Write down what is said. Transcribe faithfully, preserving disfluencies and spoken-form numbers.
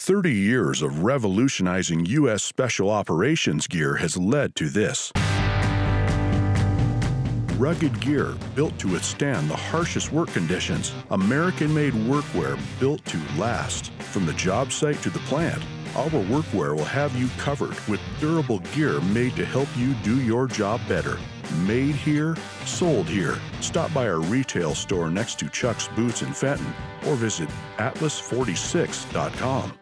thirty years of revolutionizing U S Special Operations gear has led to this. Rugged gear built to withstand the harshest work conditions. American-made workwear built to last. From the job site to the plant, our workwear will have you covered with durable gear made to help you do your job better. Made here, sold here. Stop by our retail store next to Chuck's Boots in Fenton or visit atlas forty-six dot com.